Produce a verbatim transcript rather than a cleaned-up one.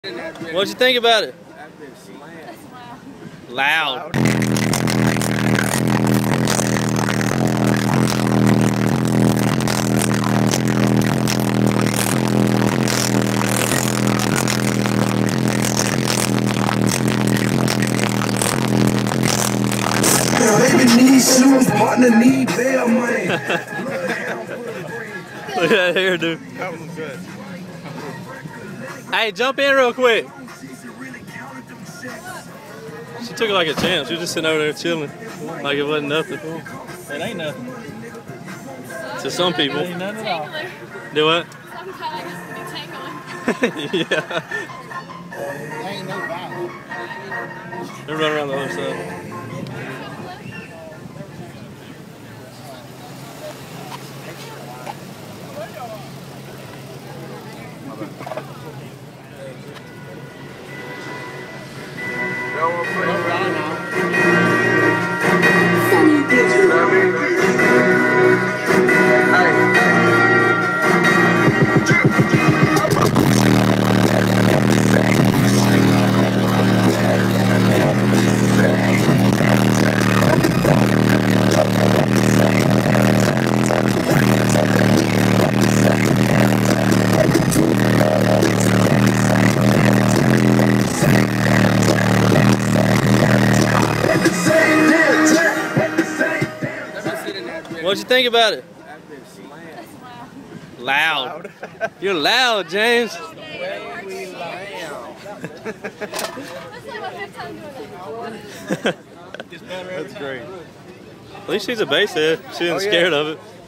What'd you think about it? Loud. Baby need shoes, partner need bail money. Look at that hair, dude. That one was good. Hey, jump in real quick. She took it like a champ. She was just sitting over there chilling, like it wasn't nothing. It ain't nothing. To some people. It ain't nothing at all. Do what? Sometimes I guess it'd be tangling. Yeah. Ain't no vibe. They're running around the other side. What'd you think about it? Loud. You're loud, James. That's great. At least she's a bass head. She isn't Oh, yeah. scared of it.